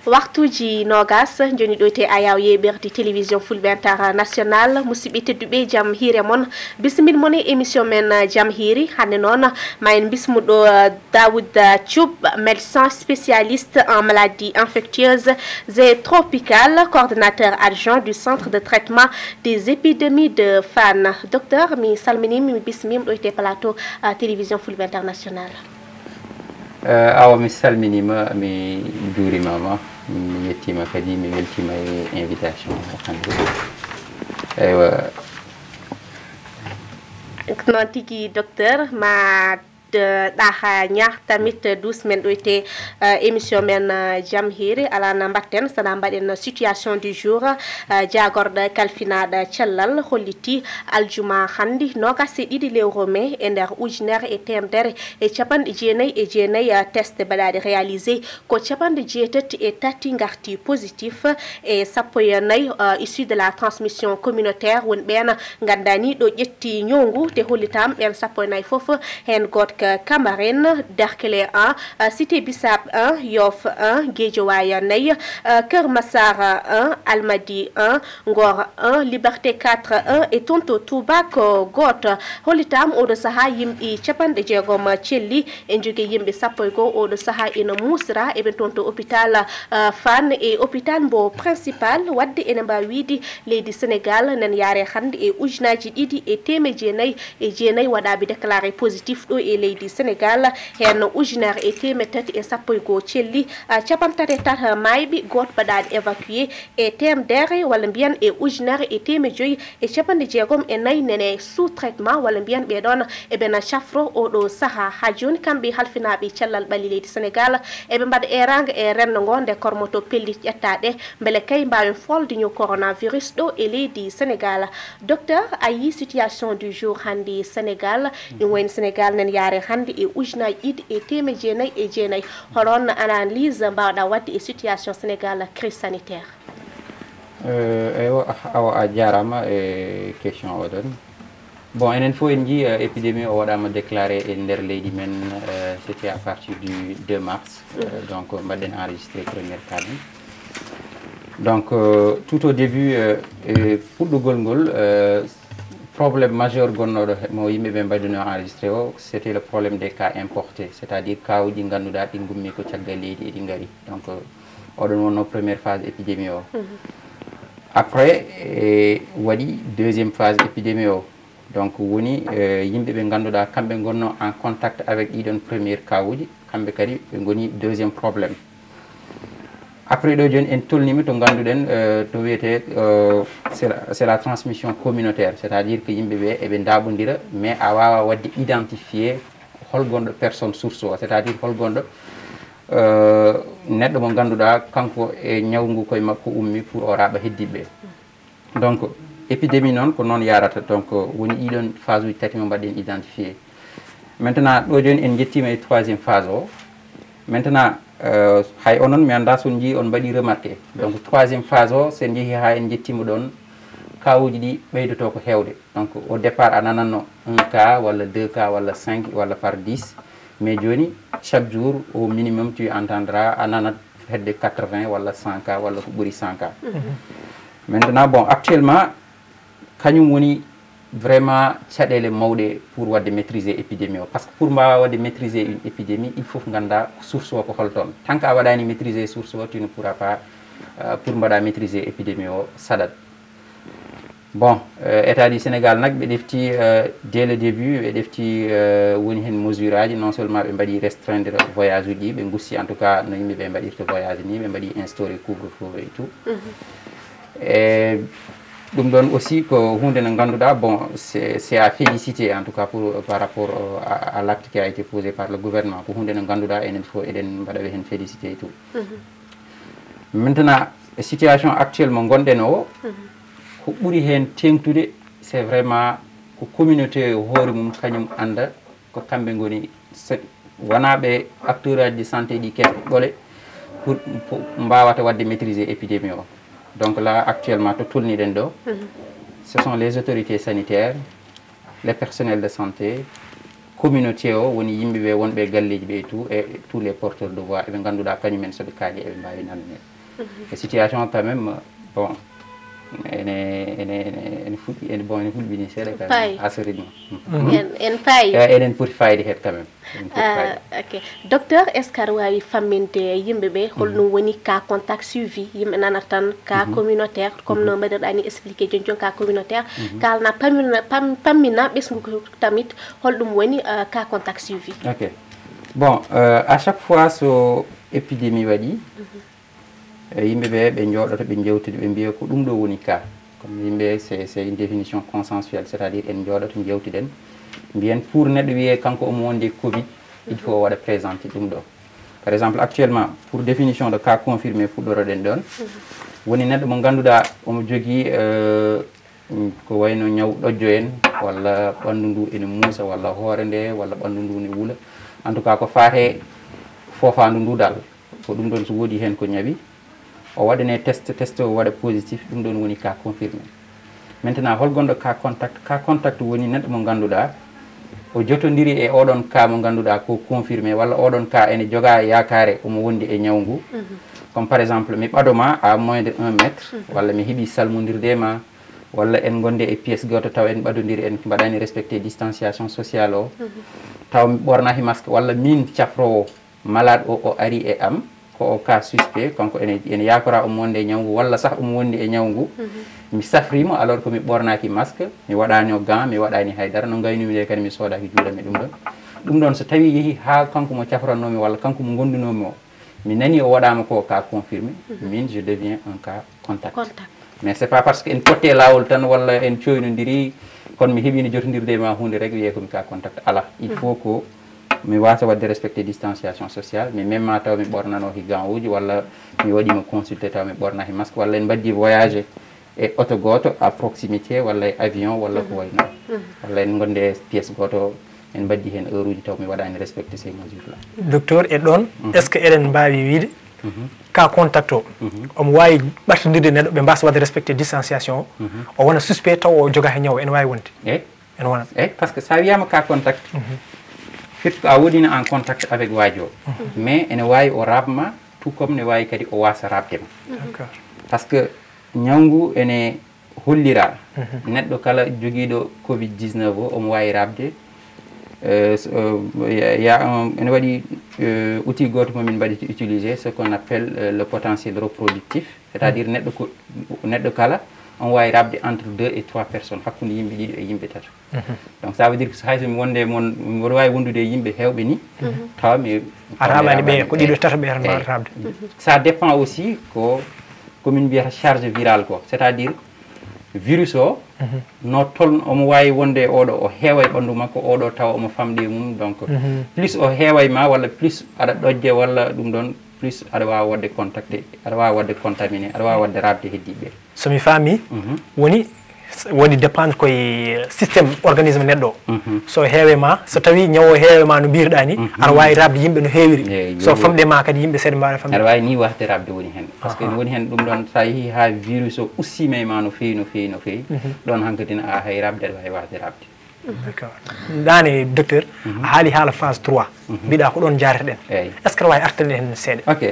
Waktuji nogas joni ɗo te ayaw yeɓerdi télévision fulɓe international musidɓe tedduɓe jaam hiire moon bisimil moon e émission men jaam hiiri hande noon ma en bismuɗo Daoud Thioub, médecin spécialiste en maladies infectieuses et tropicales, coordonnateur adjoint du centre de traitement des épidémies de Fann. Docteur, mi salminima mi bismima ɗo te plateau télévision fulɓe international. Awa mi salminima mi juurimama mi yettima kadi mi weltima e invitation hande eywa noon tigui docteur ma ɗaha ñah tamit dusmen ɗo te émission men jaam hiiri alana mbatten sana mbaɗen situation du jour jagorɗo kalfinaɗo cellal holliti aljuma handi nogas e ɗiɗi lewru mai e nder ujunere e temedere e capanɗe jeenayyi e jeenayyi test baɗaɗe réalisé ko capanɗe jeetati e tati garti positif e sappo e nayyi issu de la transmission communautaire woni ɓen gandani ɗo ƴetti ñowgu te hollitama ɓen sappo e nayyi foof hen goto Camarine, Derklé 1, Cité Bissap 1, Yoff 1, Guédiawaye 9, Keur Massar 1, Almadi 1, Ngor 1, Liberté 4 1 et Tonto Toubak goto. Holitam oɗo saha yimɓe capanɗe jeegom celli en jogui yimɓe sappo e goho oɗo saha ina musra eɓe tonto hôpital Fann e hôpital mbo principal wadde ene mbawi wiide leydi Sénégal nen yaare hande e ujunaji ɗiɗi e temeɗe jeenayyi e jeenayyi waɗaɓe déclaré positif ɗo e leydi Sénégal hen ujunere e temeɗe tati e sappo e goho celli capantati e tati mayɓe goto baɗaɗo évacué e temedere walla mbiyan e ujunere e temeɗe joyyi e capanɗe jeegom e nayyi nene sous traitement walla mbiyan ɓeɗon eɓena cafro oɗo saaha ha joni kamɓe halfinaɓe cellal ɓalli leydi Sénégal eɓe mbaɗa eranga e rendo ngo nde kormoto pellit ƴettaɗe beele kay mbawen folde ño coronavirus ɗo e leydi Sénégal. Docteur, a yi situation du jour hande Sénégal ɗum wayno Sénégal nen yaare hande e ujunaji ɗiɗi e temeɗe jeenayyi e jeenayyi holon analyse mbawɗa wadde e situation Sénégal crise sanitaire. Eywa awa a jarama e question oɗon bon enen fof en jii épidémie o waɗama déclaré e nder leydi men c'était à partir du 2 mars donc mbaɗen enregistré première cas donc tout au début puɗɗugol ngol problème majeur gonnoɗo mo yimɓeɓe mbaɗino enregistré o c'était le problème des cas importés, c'est à dire cas uji ganduɗa ɗi gummi ko caggal leydi eɗi gaari donc oɗon wonno première phase épidémie o après waɗi deuxième phase épidémie o donc woni yimɓeɓe ganduɗa kamɓe gonno en contact avec ɗiɗon première cas uji kamɓe kadi ɓe goni deuxième probléme. Après ɗo joni en tolnima to ganduɗen to wiyete c'est la transmission communautaire, c'est à dire que yimɓeɓe eɓe daɓodira mais a wawa wadde identifier hol gonɗo personne source o, c'est à dire hol gonɗo neɗɗo mo ganduɗa kanko e ñawgu koye makko ummi pour o raɓa heddiɓe. Donc épidémie noon ko noon yarata, donc woni ɗiɗon phase uji tati mo mbaɗen identifié. Maintenant ɗo joni en jettima e troisiéme phase o. Maintenant hay onon mi anda son jii on mbaɗi remarqué donc troisiéme phase o sen jeehi ha en jettima ɗon kawuji ɗi ɓeydoto ko hewde, donc au départ a nananno 1 cas walla 2 cas walla 5 walla par 10 mais joni chaque jour au minimum tu entendras a nanat hedde 80 walla 100 cas walla ko ɓuuri 100 cas. Maintenant bon actuellement kañum woni vraiment caɗele mawɗe pour wadde maîtriser épidémie o, parce que pour mbawa wadde maîtriser une épidémie il faut ganda source o ko holton, tant que a waɗani maîtriser source o tu ne pourras pas pour mbaɗa maîtriser épidémie o saɗat. Bon état du Sénégal nak ɓe ɗefti dès le début ɓe ɗefti woni hen mesure aji, non seulement ɓe mbaɗi restreindre voyage uji ɓe gussi en tout cas no yimɓeɓe mbaɗirta voyage ni, ɓe mbaɗi instauré couvre-feu et tout et ɗum ɗon aussi ko hunde nde ganduɗa bon c'est à féliciter en tout cas pour par rapport à l'acte qui a été posé par le gouvernement, ko hunde nde ganduɗa enen fof eɗen mbaɗaɓe hen félicité et tout. Maintenant situation actuellement gonɗen o ko ɓuuri hen tengtude c'est vraiment ko communauté hoore mum kañum anda ko kamɓe goni wona ɓe acteur aji de santé ɗi kesɓe ɓole pour mbawata wadde maîtriser épidémie o. Donc là actuellement to tolniɗen ɗo ce sont les autorités sanitaires, les personnels de santé, communauté o woni yimɓeɓe wonɓe galleji ɓe et tout, et tous les porteurs de voix eɓe ganduɗa kañumen soɓe kaali eɓe mbawi nandede. e situation quand même bon ene fuɗɗi ene bon ene hulɓini seeɗa quand même à ce rythme en payi eɗen poti fayde head quand même ok docteur est ce que aɗa wawi famminde yimɓe ɓe holɗum woni cas contact suivi yimɓe nanata tan cas communautaire comme no mbaɗirɗani expliqué joni joni cas communautaire kalna pammina ɓesgu tamit holɗum woni cas contact suivi. Ok, bon à chaque fois so épidémie waɗi yimɓe ɓe ɓe jooɗoto ɓe jewtidi ɓe mbiya ko ɗum ɗo woni cas comme yimɓe c'est une définition consensuelle, c'est à dire en jooɗoto jewtiɗen mbiyen pour neɗɗo wiye kanko omo wonde covid il faut waɗa présenté ɗum ɗo. Par exemple actuellement pour définition de cas confirmé fuɗɗoroɗen ɗon woni neɗɗo mo ganduɗa omo jogui ko wayno ñaw ɗojjo en walla ɓandu ndu ene muusa walla hoore nde walla ɓandu ndu ne wuula en tout cas ko faate fofandu ndu dal ko ɗum ɗon so woodi hen ko ñawi o waɗane test o waɗa positif ɗum ɗon woni cas confirmé. Maintenant hol gonɗo cas contact woni neɗɗo mo ganduɗa o jotodiri e oɗon cas mo ganduɗa ko confirmé walla oɗon cas ene joga yakare omo wondi e ñaw ngu comme par exemple mi ɓadoma à moins de 1 mètre walla mi heeɓi salmodirde ma walla en gonde e pièce goto taw en ɓadodiri en mbaɗani respecté distanciation sociale o taw mi ɓornaki masque walla min cafrowo malade o ari e am ko o cas suspect kanko ene yakora omo wonde e ñawngu walla sah omo wondi e ñawngu mi safrimo alors que mi ɓornaki masque mi waɗani o gant mi waɗani haydara no gaynumi nde kadi mi soodaki juuɗami ɗum ɗon so tawi yeehi ha kanko mo cafrannomi walla kanko mo gondunomi o mi nani o waɗama ko cas confirmé min je deviens un cas contact. Mais c'est pas parce que en potte lawol tan walla en coynodiri kono mi heeɓino jotodirde ma hunde rek wiye komi cas contact ala il faut que mi wasa wadde respecté distanciation sociale mais même ma taw mi ɓornanoki gant uji walla mi waɗima consulté taw mi ɓornaki masque walla en mbaddi voyagé e auto goto à proximité walla e avion walla ko way noon walla en gonde pièce goto en mbaddi hen heure uji taw mi waɗani respecté ces mesures là. Docteur e ɗon est ce que eɗen mbawi wiide cas contact o omo wawi ɓartodirde neɗɗo ɓe mbasa wadde respecté distanciation o wona suspect taw o joga he ñaw ene wawi wonde en wonat par ce que sa wiyama cas contact firti a wodino en contact avec waajo mais ene wawi o rabma tout comme ne wawi kadi o wasa rabdema par ce que ñawngu ene hollira neɗɗo kala joguiɗo covid 19 o omo wawi rabde ene waɗi outil goto momin mbaɗiti utilisé ce qu'on appelle le potentiel reproductif c'est à dire neɗɗo kala on wawi rabde entre 2 et 3 personnes hakkude yimɓe ɗiɗo e yimɓe tato donc ça veut dire que hayso mi wonde moon mboɗo wawi wondude e yimɓe hewɓe ni tawa mi a raɓani ɓe ko ɗiɗo tato ɓe tan mbawa rabde ça dépend aussi ko komin mbiyata charge virale ko c'est à dire virus o no tol omo wawi wonde e oɗo o heewa e ɓandu makko oɗo tawa omo famɗi mum donc plus o heewa e ma walla plus aɗa ɗojje walla ɗum ɗon plus aɗa wawa wadde contacté aɗa wawa wadde contaminé aɗa wawa wadde rabde heddiɓe somi faami woni woni dépendre koye systéme organisme neɗɗo so heewe ma so tawi ñawo heewe ma no mbirɗa ni aɗa wawi rabde yimɓe no heewiri so famɗe ma kadi yimɓe seeɗa mbawa famde aɗa wawi ni wahde rabde woni hen par ce que woni hen ɗum ɗon sa yeehi ha virus o ussima e ma no fewi no fewi no fewi ɗon hankkadina a hay rabde aɗa wawi wahde rabde d'accord dane docteur a haali haala phase 3 mbiɗa ko ɗon jareteɗen est ce que aɗa wawi artande hen seeɗa ok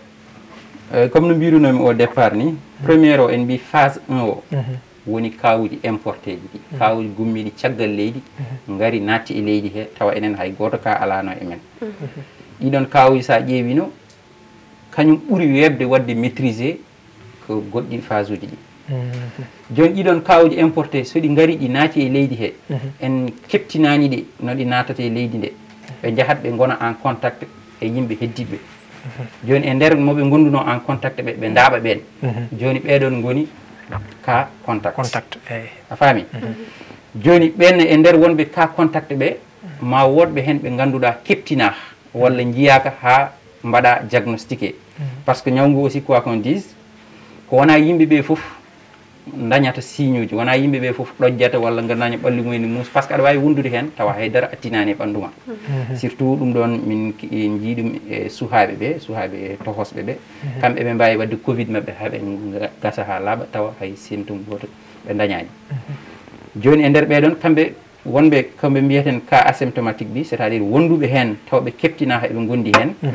comme no mbirunomi au départ ni premiére o en mbi phase 1 o woni kawuji importé ji ɗi kawuji gummiɗi caggal leydi gari natti e leydi he tawa enen hay goto ka alano e men ɗiɗon kawuji sa ƴeewino kañum ɓuuri webde wadde maîtrisé ko goɗɗi phase uji ɗi joni ɗiɗon kawuji importé so ɗi gari ɗi naati e leydi he en keptinani ɗe no ɗi natata e leydi nde ɓe jahat ɓe gona en contact e yimɓe heddiɓe joni e nder moɓe gonduno en contact ɓe daaɓa ɓen joni ɓeɗon goni cas contact a faami joni ɓen e nder wonɓe cas contact ɓe ma wodɓe hen ɓe ganduɗa keptina walla jiyaka ha mbaɗa diagnostiqué par ce que ñawngu aussi quoi qu'on dise ko wona yimɓeɓe foof dañata signe uji wona yimɓeɓe foof ɗojjata walla gandaña ɓalli mumen mus par ce que aɗa wawi wondude hen tawa haydara attinani e ɓanduma surtout ɗum ɗon min jiiɗum e suhaɓe tohosɓe ɓe kamɓe ɓe mbawi wadde covid mabɓe haɓe gasa ha laaɓa tawa hay symptôme goto ɓe dañani joni e nder ɓeɗon kamɓe mbiyeten cas asymptomatique bi c'est à dire wonduɓe hen taw ɓe keptina eɓe gondi hen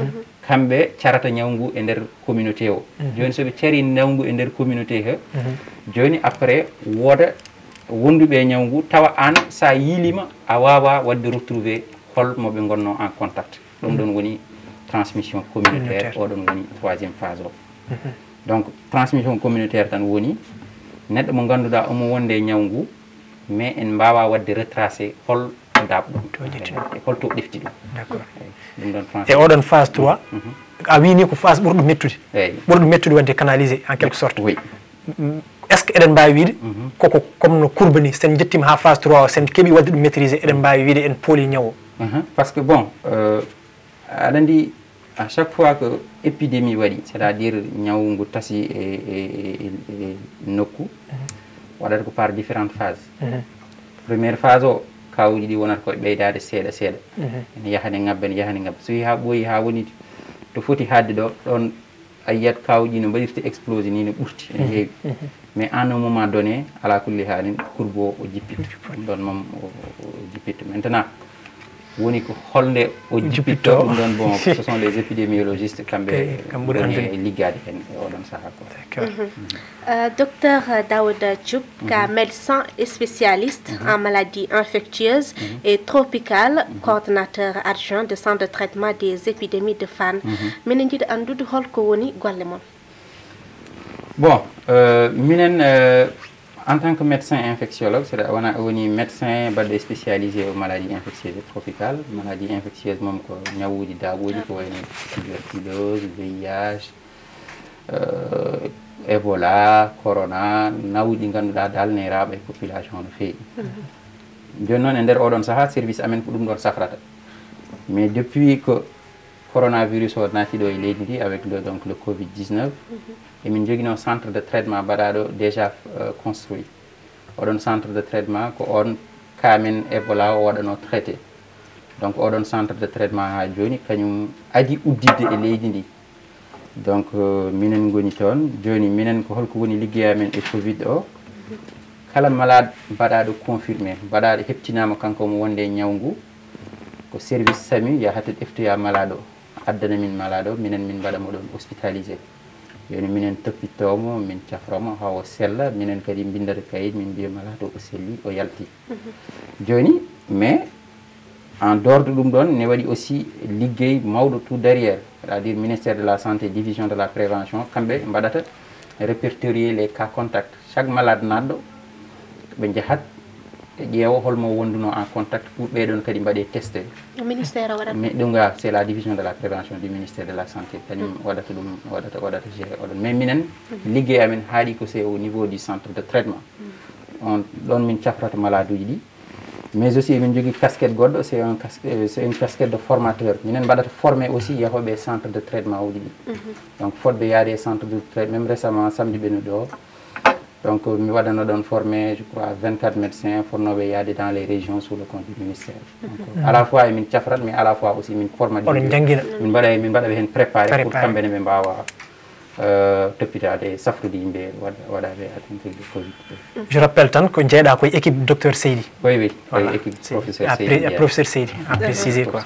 kamɓe carata ñawngu e nder communauté o joni soɓe cari ñawngu e nder communauté he joni après wooda wonduɓe ñawngu tawa an sa yiilima a wawa wadde retrouver holmo ɓe gonno en contact ɗum ɗon woni transmission communautaire oɗon woni troisiéme phase o donc transmission communautaire tan woni neɗɗo mo ganduɗa omo wonde ñawngu mais en mbawa wadde retracé hol daɓɗum e holto ɗefti ɗum ɗum ɗon e oɗon phase 3 a wini ko phase ɓurɗo mettude ɓurɗo mettude wadde canalisé en quelque sorte oui est ce que eɗen mbawi wiide koko comme no courbe ni sen jettima ha phase 3 o sen keeɓi wadde ɗum maîtriser eɗen mbawi wiide en pooli ñawo parce que bon aɗa andi à chaque fois que épidémie waɗi c'est à dire ñawu ngu tasi e nokku waɗata ko par différentes phases première phase o kawuji ɗi wonata koye ɓeydade seeɗa seeɗa ene yahane ngabba ene yahane ngabba so yi ha ɓooyi ha woni to foti hadde ɗo ɗon a yiyat kawuji no mbaɗirta explosé ni no ɓurti ene heewi mais en un moment donné ala kulli haalin courbe o jippitto ɗum ɗon moom o jippitto maintenant woni ko holnde o jippitto ɗum ɗon bon ce sont les épidémiologistes kamɓe ɓuri liggade hen e oɗon saaha ko docteur Daouda Diop ka médecin et spécialiste en maladies infectieuses et tropicales coordonnateur adjoint de centre de traitement des épidémies de Fann minen jiiɗi andude holko woni golle mon bon minen en tant que médecin infectiologue, c'est un médecin spécialisé aux maladies infectieuses et tropicales. Maladies infectieuses, comme ñawuji daawuji ko wayno tuberculose, VIH, Ebola, Corona, nawuji ganduɗa dal neraɓe e population no feewi. Joni noon e nder oɗon saaha service amen ko ɗum ɗon safrata. Mais depuis que coronavirus o naati ɗo e leydi ndi avec donc le Covid-19, et min jogino centre de traitement baɗaɗo déjà construit oɗon centre de traitement ko on kamen Ebola o waɗano traité donc oɗon centre de traitement ha joni kañum adi uddidde e leydi ndi donc minen goni toon joni minen ko holko woni liggeyamen e Covid o kala malade baɗaɗo confirmé baɗaɗo heptinama kanko mo wonde ñawngu ko service SAMU yahata ɗeftoya malade o addana min malade o minen min mbaɗamo ɗon hospitalisé joni minen toppittomo min caframo hawo sella minen kadi bindata kayit min mbiya malade o selli o yalti joni mais en dehors de ɗum ɗon ne waɗi aussi liggey mawɗo tout derrière c'est à dire ministère de la santé division de la prévention kamɓe mbaɗata répertorier les cas contacts chaque malade naɗɗo ɓe jahat ƴeewa holmo wonduno en contact pour ɓeɗon kadi mbaɗe testé ministère waɗata mais ɗum ga c'est la division de la prévention du ministère de la santé kañum waɗata ɗum waɗata géré oɗon mais minen liggey amen haaɗi ko c'est au niveau du centre de traitement on ɗon min cafrata malade uji ɗi mais aussi min jogui casquette goɗɗo c'est une casquette de formateur minen mbaɗata formé aussi yahoɓe centre de traitement uji ɗi donc fotɓe yaade centre de traitement même récemment samedi ɓeno ɗo donc mi waɗano ɗon formé je crois 24 médecins fornoɓe yaade dans les régions sous le compte du ministère donc à la fois emin cafrat mais à la fois aussi min forma min mbaɗaɓe hen préparé pour kamɓene ɓe mbawa toppitade safrude yimɓe waɗaɓe atteinte de Covid. Je rappelle tan ko jeeɗa koye équipe docteur Seydi. Oui oui voilà. Équipe professeur Seydi. Professeur Seydi a précisé quoi.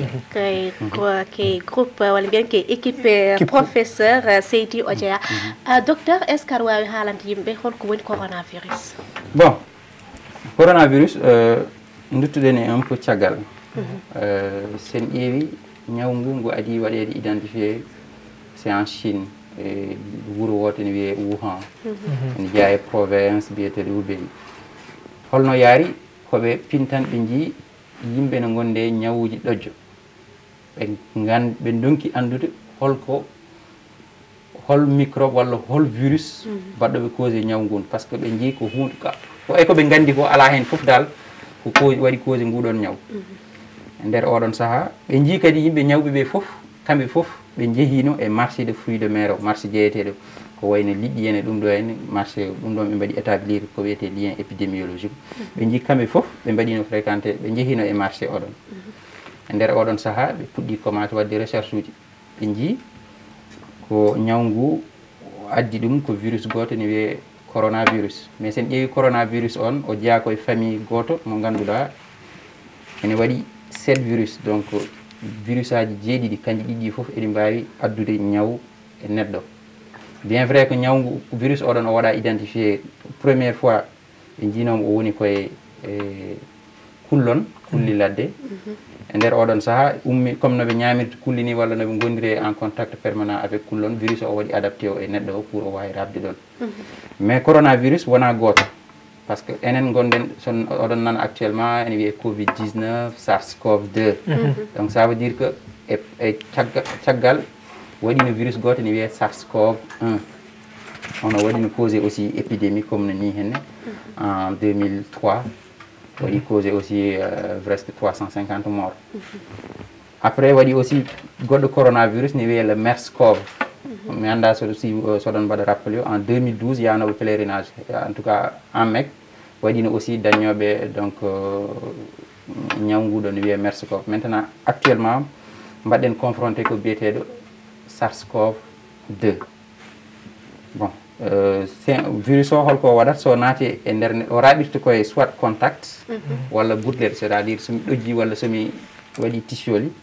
Kay groupe walla mbiyen ke équipe professeur Seydi Ojeya. Docteur est ce que aɗa wawi haalande yimɓe holko woni coronavirus? Bon coronavirus duttuɗen e un peu caggal sen ƴeewi ñawngu ngu adi waɗede identifié c'est en Chine e wuro woto ne wiye Wuhan ene jeeya e province biyeteɗo Hubei holno yaari koɓe pintan ɓe jii yimɓe ne gonde ñawuji ɗojjo ɓe donki andude hol microbe walla hol virus baɗɗoɓe causé ñaw ngun par ce que ɓe jii ko hunde ko e koɓe gandi ko ala hen foof dal ko waɗi causé nguɗon ñaw e nder oɗon saaha ɓe jii kadi yimɓe ñawɓe ɓe foof kamɓe foof ɓe jeehino e marché de fruits de mer o marché jeeyeteɗo ko wayno liɗɗi ene ɗum ɗo henne marché ɗum ɗon ɓe mbaɗi établir ko wiyete lien épidémiologique ɓe jii kamɓe foof ɓe mbaɗino fréquenté ɓe jeehino e marché oɗon e nder oɗon saaha ɓe puɗɗi commencé wadde recherche uji ɓe jii ko ñawngu addi ɗum ko virus goto ne wiye coronavirus mais sen ƴeewi coronavirus on o jeeya koye famille goto mo ganduɗa ene waɗi 7 virus donc virus aji jeeɗiɗi kanji ɗiɗi fof eɗi mbawi addude ñaw e neɗɗo bien vrai que ñawngu virus oɗon o waɗa identifié première fois ɓe jiinomo o woni koye kullon kulli ladde e nder oɗon saaha ummi comme no ɓe ñamirta kulli ni walla no ɓe gondiri en contact permanent avec kullon virus o waɗi adapté o e neɗɗo o pour o wawi rabde ɗon mais coronavirus wona goto par ce que enen gonɗen son oɗon nana actuellement ene wiye covid 19 sars cov 2 donc ça veut dire que e caggal waɗino virus goto ne wiye sars cov 1 ono waɗino causé aussi épidémie comme no ni henne en 2003 waɗi causé aussi presque 350 morts après waɗi aussi goɗɗo coronavirus ne wiye le MERS-CoV mi anda soɗon mbaɗa rappelé en 2012 yanoɓe pèlerinage en tout cas en Mecque waɗino aussi dañoɓe donc ñawguɗo ne wiye MERS-CoV maintenant actuellement mbaɗen confronté ko biyeteɗo SARS-CoV 2 bon virus o holko waɗata so naati e nder o raɓirta koye soit contact walla gouttelette c' est à dire somi ɗojji walla somi waɗi tisioli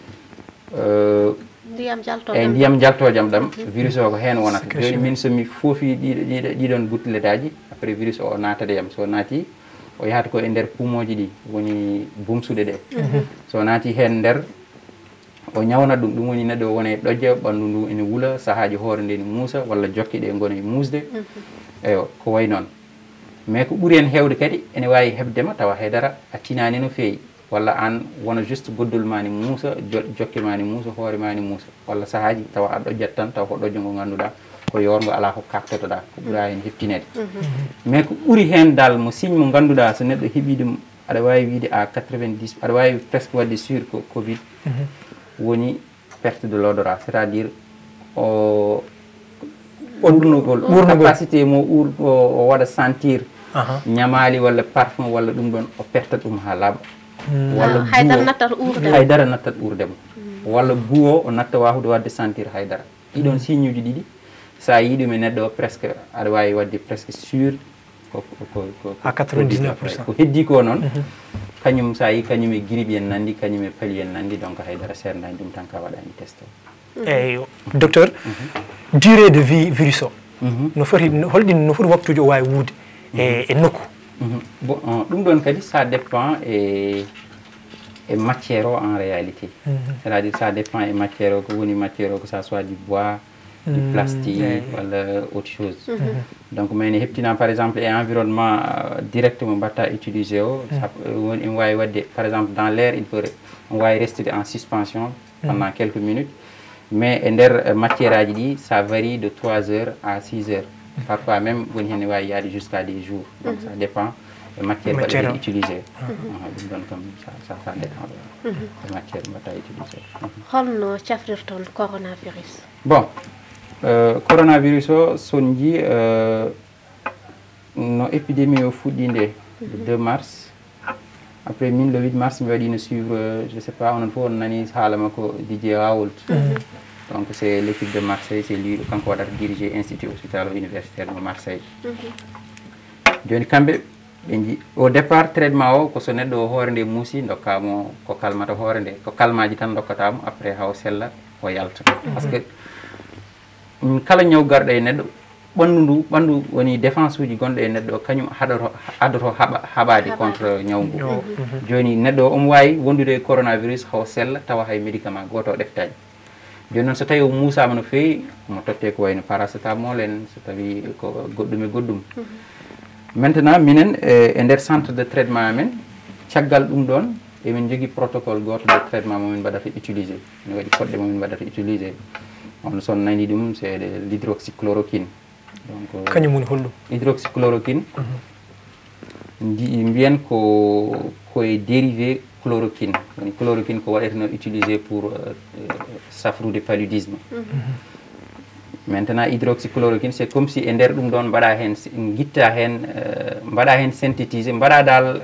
eyyi ndiyam jaltojam ɗam virus o ko hen wonata joni min somi foofi ɗiɗon gouttelette aji après virus o natade yam so naati o yahata ko e nder pumoji ɗi woni bumsuɗe ɗe so naati hen nder o ñawna ɗum woni neɗɗo o wona e ɗojja ɓanndu ndu ene wuula sahaji hoore nde ne muusa walla jokke ɗe gona e muusde eyo ko way noon mais ko ɓuuri hen hewde kadi ene wawi hebdema tawa haydara a tinani no feewi walla an wona juste goddol ma ne muusa jokke ma ne muusa hoore ma ne muusa walla sahaji tawa a ɗojjat tan tawa ko ɗojjo ngo ngannduɗa ko yorgo ala ko kaktotoɗa ko ɓuura hen heftinede mais ko ɓuuri hen dal mo signe mo ngannduɗa so neɗɗo heeɓi ɗum aɗa wawi wiide à 90 aɗa wawi presque wadde sur ko covid woni perte de l'odorat c' est à dire o ɓurnugol capacité mo o waɗa sentir ñamali walla parfum walla ɗum ɗon o perta ɗum ha laaɓa walla haydara nattat urdemo walla guo o natta wahude wadde sentir haydara ɗiɗon signe uji ɗiɗi sa yi ɗum e neɗɗo o presque aɗa wawi wadde presque sûr à 99% ko heddi ko noon kañum sa yi kañum e grippe en nandi kañum e paali en nandi donc haydara serdani ɗum tan ka waɗani test o eyyi docteur durée de vie virus o no foti holɗin no foti waktuji o wawi wuude e nokku bon ɗum ɗon kadi ça dépend e matière o en réalité c'est à dire ça dépend e matière o ko woni matière o que ça soit du bois du plastique walla autre chose donc mais ne heptina par exemple e environnement direct mo mbatta utilisé o woni ene wawi wadde par exemple dans l'air il peut on wawi rester en suspension pendant quelques minutes mais e nder matière aji ɗi ça varie de 3 heures à 6 heures parfois même woni hen wawi yaade jusqu'à des jours donc ça dépend e matière mbaɗa utilisé ɗum ɗon kam ça dépend e matière mbatta utilisé holno cafrirton coronavirus bon coronavirus o son ji no épidémie o fuɗɗi nde le 2 mars après min le 8 mars mi waɗino suivre je sais pas onon fof on nani haala makko Didier Raoult donc c'est l'équipe de Marseille c'est lui kanko waɗata diriger institut hospitalo universitaire de Marseille joni kamɓe ɓe ji au départ traitement o ko so neɗɗo o hoore nde muusi dokkamo ko kalmata hoore nde ko kalmaji tan dokkatamo après haw sella o yalta par ce que kala ñaw garɗo e neɗɗo ɓanndu woni défense uji gonɗo e neɗɗo kañum adoto haɓade contre ñaw ngu joni neɗɗo o omo wawi wondude e coronavirus haw sella tawa hay médicament goto o ɗeftani joni noon so tawi o muusama no fewi omo totte ko wayno paracetamol en so tawi ko goɗɗum e goɗɗum maintenant minen e nder centre de traitement amen caggal ɗum ɗon emin jogui protocole goto de traitement momin mbaɗata utilisé ne waɗi koɗɗe momin mbaɗata utilisé on son nani ɗum c'est l'hydroxychloroquine donc kañum woni holɗum hydroxychloroquine mbiyen koye dérivé chloroquine woni chloroquine ko waɗeteno utilisé pour safrude paludisme maintenant hydroxychloroquine c'est comme si e nder ɗum ɗon mbaɗa hen guitta hen mbaɗa hen synthétisé mbaɗa dal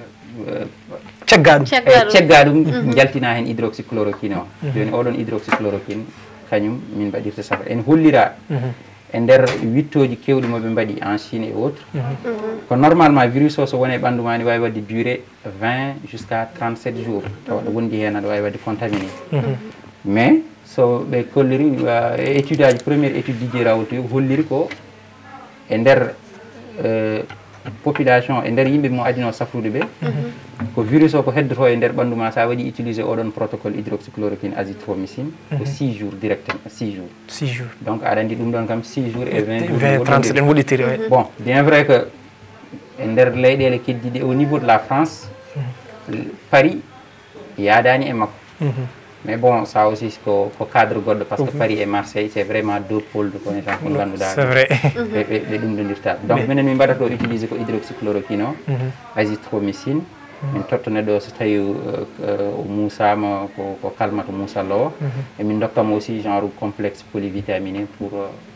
cegga ɗum jaltina hen hydroxychloroquine o joni oɗon hydroxychloroquine kañum min mbaɗirta safa en hollira e nder wittoji kewɗi moɓe mbaɗi en Chine et autres ko normalement virus o so woni e ɓanndu ma ne wawi wadde duré 20 jusqu'à 37 jours tawa ɗo wondi hen aɗa wawi wadde contaminé mais so ɓe kolliri étude aji première étude Didier Raoult holliri ko e nder population e nder yimɓe mo adino safrude ɓe ko virus o ko heddoto e nder ɓanndu ma sa waɗi utilisé oɗon protocole hydroxychloroquine azithromycine ko 6 jours directement 6 jours 6 jours donc aɗa andi ɗum ɗon kam 6 jours et 20 30 ɗen woɗɗitiri bon bien vrai que e nder leyɗele keddiɗe au niveau de la France Paris yaadani e makko mais bon ça aussi ko cadre goɗɗo par ce que Paris et Marseille c'est vraiment deux pôles de connaissance ko ngannduɗa c'est vrai ɓe ɗumɗondirta donc minen min mbaɗata ɗo utiliser ko hydroxychloroquine o azithromycine min totta neɗɗo so tawi o muusama ko kalmata muusalla o e min dokkamo aussi genre complexe polyvitaminé pour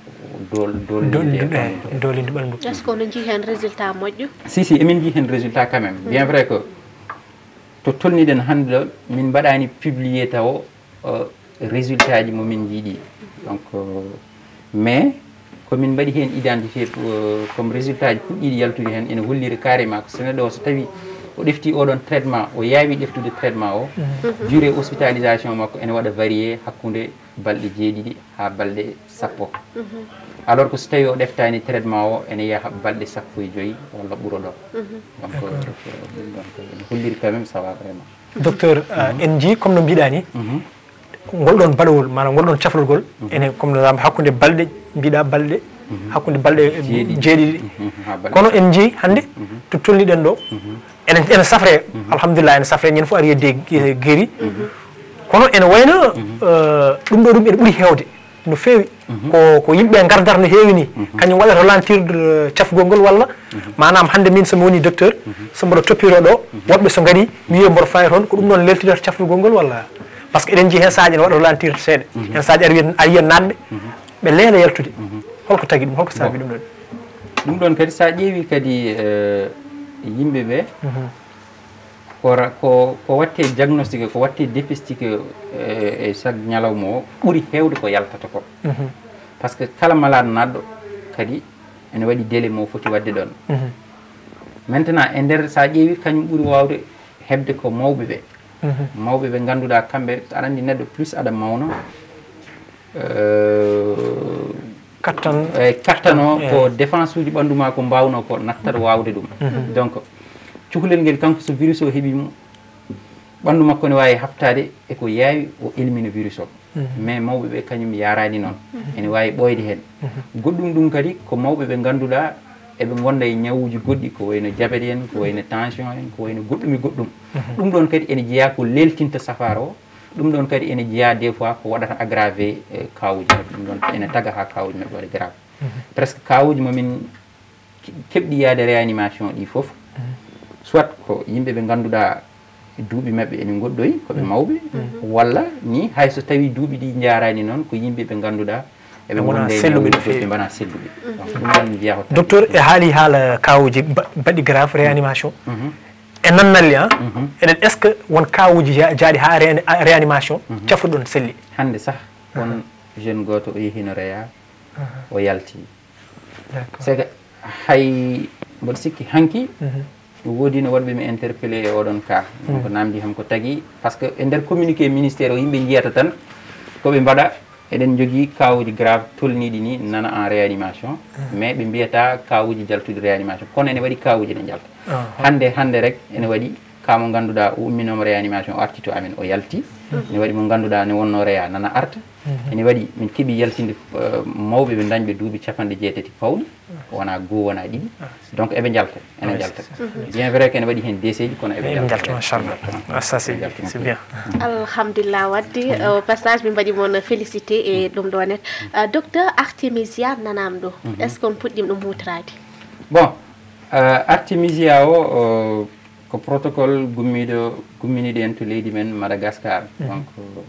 dolinde ɓanndu est ce que ono jii hen résultat moƴƴo si emin jii hen résultat quand même bien vrai que to tolniɗen hannde ɗo min mbaɗani publié taw résultat ji momin jiiɗi donc mais komin mbaɗi hen identifié comme résultat ji puɗɗiɗi yaltude hen ene holliri carrément ko so neɗɗo o so tawi o ɗefti oɗon traitement o yaawi ɗeftude traitement o durée hospitalisation makko ene waɗa varié hakkude balɗe 7 ha balɗe 10 alors que so tawi o ɗeftani traitement o ene yaaha balɗe 15 walla ɓuuro ɗo donc ene holliri quand même ça va vraiment docteur en jii comme no mbiɗa ni ngolɗon baɗowol manam ngolɗon cafrugol ene comme no hakkude balɗe mbiɗa balɗe hakkude balɗe 7 kono en jii hannde to tolniɗen ɗo ene safre alhamdulillah ene safre ñen fof ari yedde guéri kono ene wayno ɗum ɗo ɗum ene ɓuuri hewde no feewi ko yimɓe gardar no heewi ni kañum waɗa ralentirde cafgol ngol walla manam hannde min somi woni docteur so mboɗo toppiro ɗo woɗɓe so ngari wiye mboɗo fawi toon ko ɗum ɗon leltidata cafgol ngol walla par ce que eɗen jii hen saaji ene waɗa ralentirde seeɗa hen saaji a yiya natɓe ɓe leela yaltude holko tagui ɗum holko saabi ɗum ɗon kadi sa ƴeewi kadi yimɓe ɓe ko watte diagnostique ko watte dépistique e chaque ñalawma o ɓuuri hewde ko yaltata ko par ce que kala malade naɗɗo kadi ene waɗi délai mo foti wadde ɗon maintenant e nder sa ƴeewi kañum ɓuuri wawde hebde ko mawɓe ɓe mawɓe ɓe ngannduɗa kamɓe aɗa andi neɗɗo plus aɗa mawno kattano ko défense uji ɓanndu ma ko mbawno ko nattata wawde ɗum donc cukalel ngel kanko so virus o heeɓimo ɓanndu makko ne wawi haftade eko yaawi o élimine virus o mais mawɓe ɓe kañum yarani noon ene wawi ɓoyde hen goɗɗum ɗum kadi ko mawɓe ɓe ngannduɗa eɓe gonda e ñawuji goɗɗi ko wayno diabète en ko wayno tension en ko wayno goɗɗum e goɗɗum ɗum ɗon kadi ene jeeya ko leltinta safara o ɗum ɗon kadi ene jeeya des fois ko waɗata aggravé kawuji mabɓe ɗum ɗon ene taga ha kawuji mabɓe waɗa grave presque kawuji momin keɓɗi yaade réanimation ɗi foof soit ko yimɓe ɓe ngannduɗa duuɓi mabɓe ene goɗɗoyi koɓe mawɓe walla ni hayso tawi duuɓi ɗi jarani noon ko yimɓe ɓe ngannduɗa eɓe gonde selluɓe mbana selluɓe ɗum ɗon jeeya docteur e haali haala kawuji baɗɗi grave réanimation e nannalli eɗen est ce que won kawuji jaaɗi ha réanimation cafruɗon selli hande sah won jeune goto o yehino réa o yalti c'est que hay mboɗo sikki hanki woodi no waɗɓe mi interpellé e oɗon cas donc namdi ham ko tagui par ce que e nder communiqué ministére o yimɓe jiyata tan koɓe mbaɗa eɗen jogui kawuji grave tolniɗi ni nana en réanimation mais ɓe mbiyata kawuji jaltude réanimation kono ene waɗi kawuji ne jalta hande rek ene waɗi kamo ganduɗa o umminoma réanimation o arti to amen o yalti ene waɗi mo ganduɗa ne wonno réa nana arta ene waɗi min keeɓi yaltinde mawɓe ɓe dañɓe duuɓi 90 pawɗi wona goho wona ɗiɗi donc eɓe jalta ene jalta bien vrai que ene waɗi hen décéji kono eɓe jalta machallah ça c'est bien alhamdulillah waddi au passage min mbaɗi moon félicité e ɗum ɗo net docteur artémisia nanam ɗo est ce que on puɗɗima ɗum hutorade bon artémisia o ko protocole gumminiɗo en to leydi men Madagascar donc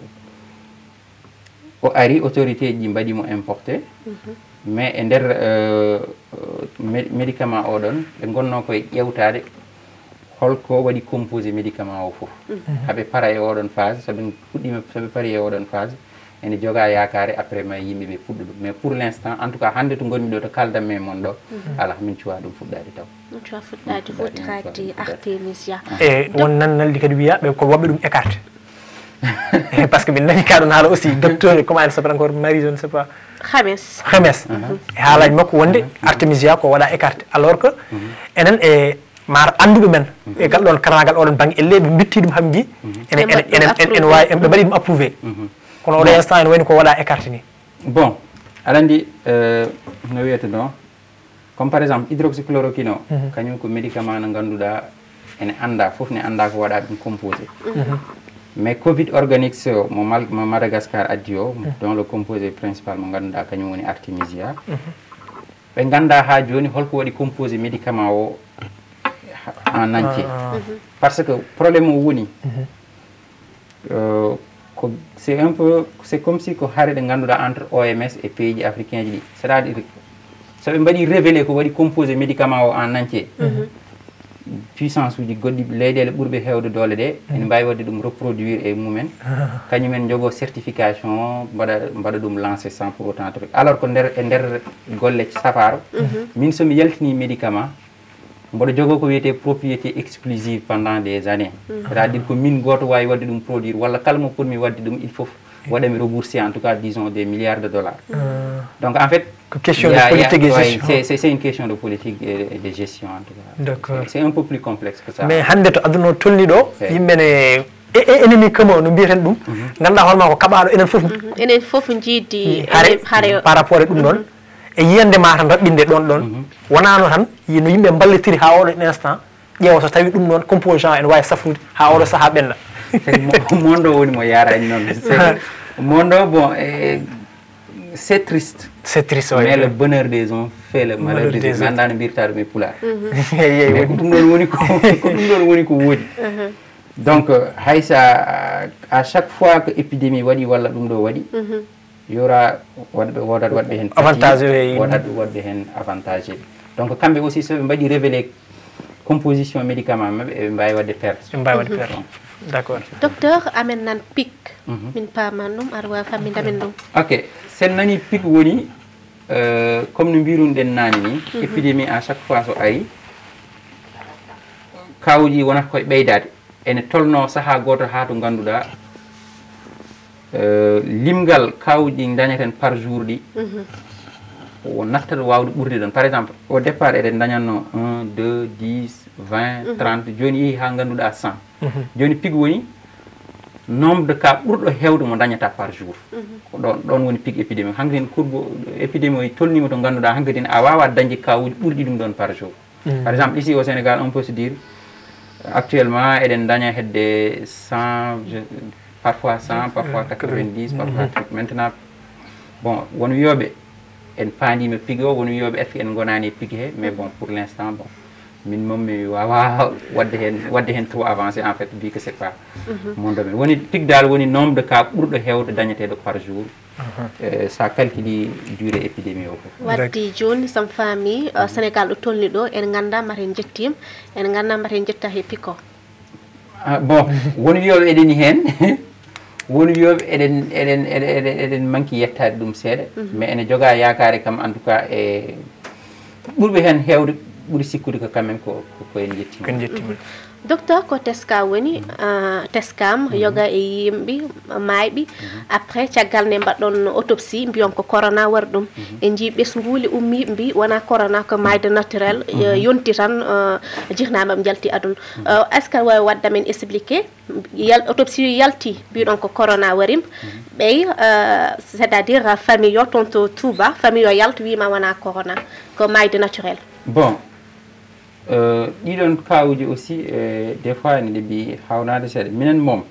o ari autorité ji mbaɗimo importé mais e nder médicament oɗon ɓe gonno koye ƴewtade holko waɗi composé médicament o foof haɓe para e oɗon phase soɓe puɗɗima soɓe paari e oɗon phase ene joga yakare après ma yimɓe ɓe fuɗɗo ɗum mais pour l'instant en tout cas hande to gonmi ɗo to kaldam men mon ɗo ala min cuwa ɗum fuɗɗade taw cuwa fuɗɗade hutrade artémisia e won nan naldi kadi wiya ɓe ko waɓɓe ɗum écarté par ce que min nani kaɗon haala aussi docteur comment elle s'appelle encore Marie je ne sais pas Khemes e haalaji makko wonde artémisia ko waɗa écarté alors que enen e mar anduɓe men e gal ɗon karagal oɗon banggue elle ɓe bitti ɗum hamji ene wawi ɓe mbaɗi ɗum approuvé kono oɗo instant ene wayni ko waɗa écarté ni bon aɗa andi no wiyata ɗon comme par exemple hydroxychloroquine o kañum ko médicament no ganduɗa ene anda foof ne anda ko waɗa ɗum composé mais covid organique o mo Madagascar addi o dont le composé principal mo ganduɗa kañum woni artémisia ɓe ganda ha joni holko waɗi composé médicament o en entier parce que problème o woni c'est comme si ko haare ɗe ganduɗa entre OMS et pays ji africain ji ɗi c'est à dire so ɓe mbaɗi révélé ko waɗi composé médicament o en entier puissance uji goɗɗi leyɗele ɓurɓe hewde doole ɗe ene mbawi wadde ɗum reproduire e mumen kañumen jogo certification mbaɗa ɗum lancé sans pour autant truc alors que nder golle safaro min somi yaltini médicament mboɗo jogo ko wiyete propriété exclusive pendant des années c'est à dire ko min goto wawi wadde ɗum produire walla kala mo potmi wadde ɗum il faut waɗami remboursé en tout cas disons des milliards de dollars donc en fait question de politique et gestion c'est une question de politique et de gestion en tout cas d'accord c'est un peu plus complexe que ça mais hande to aduna o tolni ɗo yimɓe ne enemi kamo no mbiyaten ɗum ganduɗa holma ko kaɓaɗo enen foof jiidi haare par rapport e ɗum ɗon e yiyande ma tan raɓɓinde ɗon wonano tan no yimɓe ballitiri ha oɗo instant ƴeewa so tawi ɗum noon composant ene wawi safrude ha oɗo saaha ɓenda monde o woni mo yarani noon monde o bon c'est triste mais le bonheur des uns fait le malheur des autres ganda no mbirta ɗum e pulaar mais ko ɗum ɗon woni ko ɗum ɗon woni ko woodi donc haysa à chaque fois que épidémie waɗi walla ɗum ɗo waɗi yora wodat waɗɓe hen avantage wodat waɗɓe hen avantage donc kamɓe aussi so ɓe mbaɗi révélé composition médicament maɓɓe eɓe mbawi wadde perte d'accord docteur amen nan pic min paman ɗum aɗa wawi fammindamen ɗum ok sen nani pic woni comme no mbirunoɗen nani ni épidémie à chaque fois so ari kawuji wonata koye ɓeydade ene tolno saaha goto ha to ganduɗa limgal kawuji dañaten par jour ɗi o nattat wawde ɓurde ɗon par exemple au départ eɗen dañatno 1 2 10 20 30 joni yeehi ha ganduɗa 100 joni pic woni nombre de cas ɓurɗo hewde mo dañata par jour ko ɗon woni pic épidémie hankkadine courbe épidémie o tolnima to ganduɗa hankkadine a wawa dañde kawuji ɓurɗi ɗum ɗon par jour par exemple ici au Sénégal on peut se dire actuellement eɗen daña hedde 100 parfois 100 parfois 90 parfois maintenant bon won wiyoɓe en paandima pic o won wiyoɓe est ce que en gonani pic he mais bon pour l'instant bon min moom mi wawa wadde hen trop avancé en fait mbi que c'est pas mon domaine woni pic dal woni nombre de cas ɓurɗo hewde dañeteɗo par jour sa calculi durée épidémie o fof waddi joni sam faami Sénégal ɗo tolni ɗo en ganda mbaten jettim en ganda mbaten jetta he pic o bon won wiyoɓe eɗeni hen won wiyoɓe eɗen manqui yettade ɗum seeɗa mais ene joga yakare kam en tout cas e ɓurɓe hen hewde ɓuuri sikkude ko quand même ko en jettima docteur ko teska woni teskam yoga e yimɓe mayɓe après caggal nde mbaɗɗon autopsie mbiyon ko corona wari ɗum en jii ɓesguuli ummiɓe mbi wona corona ko mayde naturel yonti tan jirnama ɓe jalti aduna est ce que wawi waddamen expliqué autopsie yalti mbiɗon ko corona warim ɓey c' est à dire famille o toon to Touba famille o yalta wima wona corona ko mayde naturel bon ɗiɗon kawuji aussi des fois ene ɗeɓi hawnade seeɗa minen moom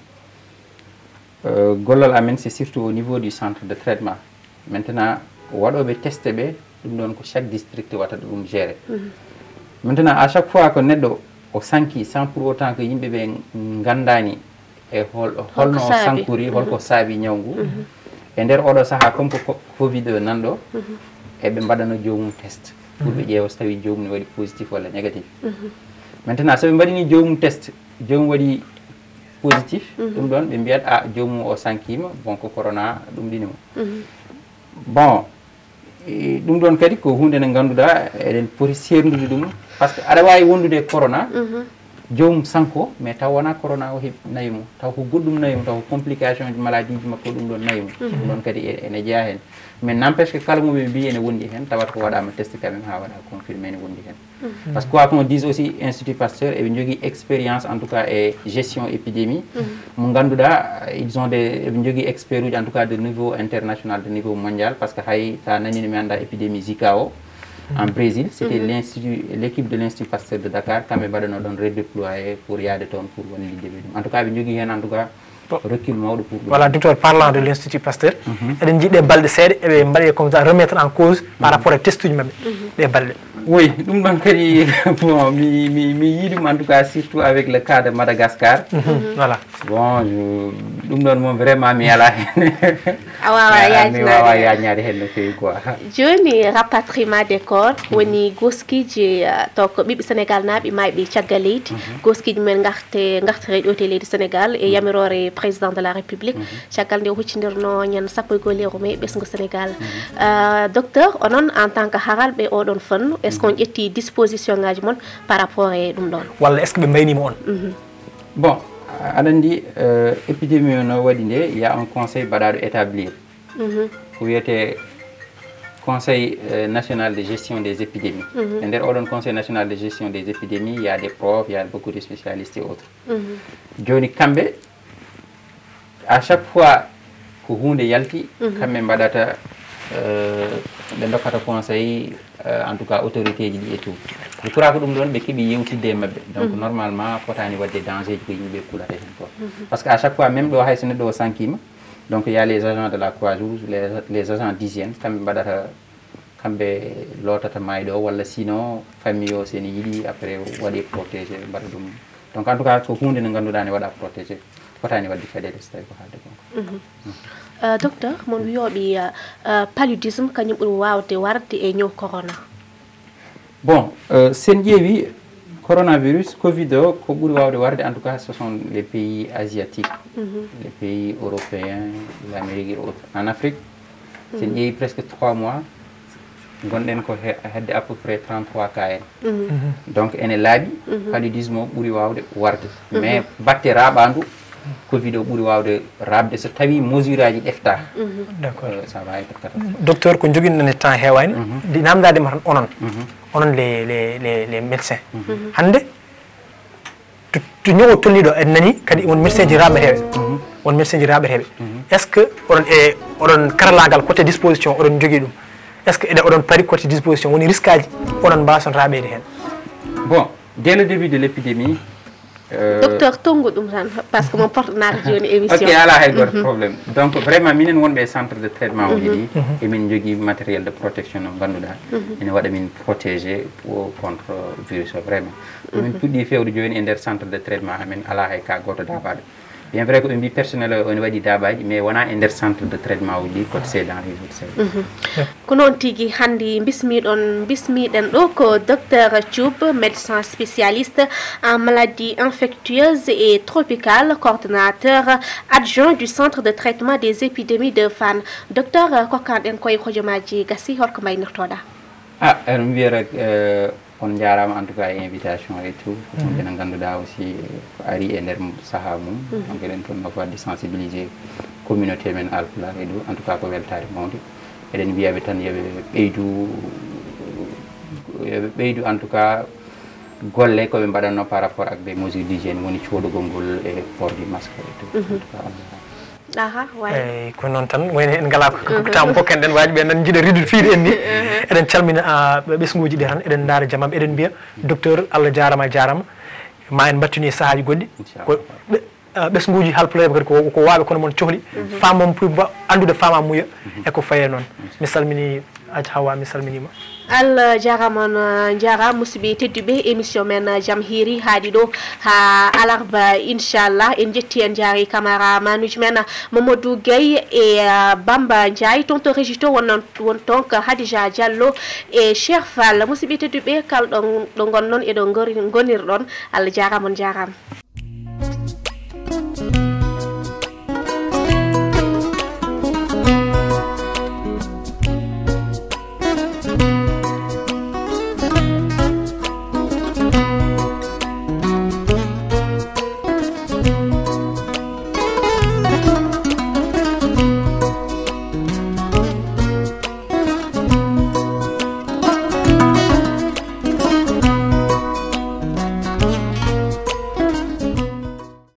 gollal amen c'est surtout au niveau du centre de traitement maintenant waɗoɓe teste ɓe ɗum ɗon ko chaque district wattata ɗum géré maintenant à chaque fois ko neɗɗo o sanki sans pour autant que yimɓeɓe gandani e holno o sankori holko saabi ñawgu e nder oɗo saaha comme ko covid nanɗo eɓe mbaɗano jomum test pour ɓe ƴeewa so tawi jomum ne waɗi positif walla négatif maintenant soɓe mbaɗini jomum test jomum waɗi positif ɗum ɗon ɓe mbiyat a jomum o sankima bon ko corona ɗum ɗinimo bon ɗum ɗon kadi ko hunde nde ganduɗa eɗen poti serdude ɗum par ce que aɗa wawi wondude corona jomum sanko mais taw wona corona o heeɓi nayi mum taw ko goɗɗum nayi mum taw ko complication ji maladie ji makko ɗum ɗon nayi mum ɗum ɗon kadi ene jeeya hen mais n' empêche que kala moɓe mbi ene wondi hen tawata ko waɗama test quand même ha waɗa confirmé ene wondi hen par ce que quoi qu'on dise aussi Institut Pasteur eɓe jogui expérience en tout cas e gestion épidémie mo ganduɗa ils ont eɓe jogui expert uji en tout cas de niveau international de niveau mondial par ce que hay sa nanini mi anda épidémie Zika o en Brésil c'était l'équipe de l'Institut Pasteur de Dakar kamɓe mbaɗano ɗon redéployé pour yaade toon pour wonlidde ɓe ɗum en tout cas ɓe jogui hen en tout cas recul mawɗo pour voilà docteur parlant de l'Institut Pasteur eɗen jiiɗe balɗe seeɗa eɓe mbaɗe comme ça remettre en cause par rapport à test uji mabɓe ɗe balɗe oui ɗum ɗon kadi bon mi yiiɗum en tout cas surtout avec le cas de Madagascar voilà bon ɗum ɗon moom vraiment mi ala hen mi wawa yañade hen no fewi quoi joni rapatriement des corps woni goskiji taw ko ɓiɓɓe sénégal naaɓe mayɓe caggal leydi goskiji men gartere ɗo te leydi sénégal e yamirore président de la république caggal nde huccidirno ñande sappo e goho lewru mai ɓesgu sénégal docteur onon en tant que haralɓe oɗon fannu est ce qu'on ƴetti disposition ngaji mon par rapport e ɗum ɗon walla est ce que ɓe mbaynima on bon aɗa andi épidémie no waɗi nde il y a un conseil mbaɗaɗo établir ko wiyete conseil national de gestion des épidémies e nder oɗon conseil national de gestion des épidémies il y a des profs il y a beaucoup de spécialistes et autres joni kamɓe à chaque fois ko hunde yalti kamɓe mbaɗata ɓe dokkata conseil en tout cas autorité ji ɗi et tout mi kura ko ɗum ɗon ɓe keeɓi yewtidde e mabɓe donc normalement fotani wadde danger ji ko yimɓeɓe kulata hen quoi par ce que à chaque fois même ɗo hay so neɗɗo o sankima donc il y a les agents de la Croix-Rouge les agents d'hygiène kamɓe mbaɗata kamɓe lootata mayɗo walla sinon famille o sene yiiɗi après waɗi protégé mbaɗa ɗum donc en tout cas ko hunde nde ganduɗa ne waɗa protégé fotani wadde feɗede so tawi ko haalde gonga docteur mon wiyoɓe paludisme kañum ɓuuri wawde warde e ñaw corona bon sen ƴeewi coronavirus covid o ko ɓuuri wawde warde en tout cas ce sont les pays asiatiques les pays européens l'Amérique et autres en Afrique sen ƴeewi presque 3 mois gonɗen ko hedde à peu près 33 cas en donc ene laaɓi paludisme o ɓuuri wawde warde mais batte raɓandu covid o ɓuuri wawde rabde so tawi mesure aji ɗefta d'accord ça va être catastrophe docteur ko joguinoɗen temps heewani ɗi namdadema tan onon les médecins hande to ñawo tolliɗo en nani kadi won médecin ji raɓeteɓe won médecin ji raɓeteɓe est ce que oɗon karalagal côté disposition oɗon jogui ɗum est ce que oɗon pari côté disposition woni risque aji oɗon mbason raɓede hen bon dès le début de l'épidémie docteur tongu ɗum tan par ce que mon partenaire joni émission ok ala hay goto probléme donc vraiment minen wonɓe centre de traitement oji ɗi emin jogui matériel de protection no ganduɗa ene waɗa min protégé contre virus o vraiment min puɗɗi fewde joni e nder centre de traitement amen ala hay ka goto dabaɗo bien vrai ko ɓe mbi personnel o ene waɗi dabaji mais wona e nder centre de traitement uji ɗi kote c'est dans les autres services ko noon tigui hande bismiɗen ɗo ko docteur Thioub médecin spécialiste en maladies infectieuses et tropicales coordonnateur adjoint du centre de traitement des épidémies de Fann docteur kokkanɗen koye hojomaji gassi holko mbaynortoɗa eɗen mbiya rek on jarama en tout cas invitation et tout hunde no ganduɗa aussi ko ari e nder saaha mum donc eɗen ponno ko wadde sensibiliser communauté men alpulaar e ɗo en tout cas ko weltare mawde eɗen mbiyaɓe tan yooɓe ɓeydu en tout cas golle koɓe mbaɗanno par rapport ak des mesures d'hygiène woni coɗugol ngol e port du masque et tout en tout cas eyyi ko noon tan wayno en ngala temps hokken ɗen waji ɓe nan jiiɗa ridude fiide en ni eɗen calmina ɓesguji ɗi tan eɗen daara jamam eɗen mbiya docteur Allah jarama ma en battini e saahaji goɗɗi ko ɓesguji halpulaɓe kadi ko waɓe kono moon cohli famam andude fama muya eko faye noon mi salmini Adji Hawa mi salminima Allah jarama on jara musidɓe tedduɓe émission men Jam Hiiri haaɗi ɗo ha alarba inchallah en jetti en jaari camara manuji men Mamadou Gueye e Bamba Ndiaye toon to régie to won tonk Hadija Diallo e Cheikh Fall musidɓe tedduɓe kalɗon ɗo gonnon eɗo gonirɗon Allah jarama on jarama